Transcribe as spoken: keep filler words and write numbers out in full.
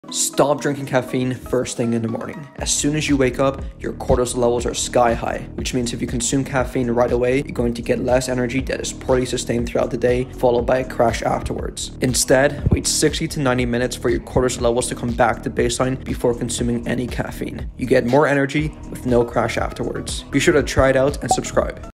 Stop drinking caffeine first thing in the morning. As soon as you wake up, your cortisol levels are sky high, which means if you consume caffeine right away, you're going to get less energy that is poorly sustained throughout the day, followed by a crash afterwards. Instead, wait sixty to ninety minutes for your cortisol levels to come back to baseline before consuming any caffeine. You get more energy with no crash afterwards. Be sure to try it out and subscribe.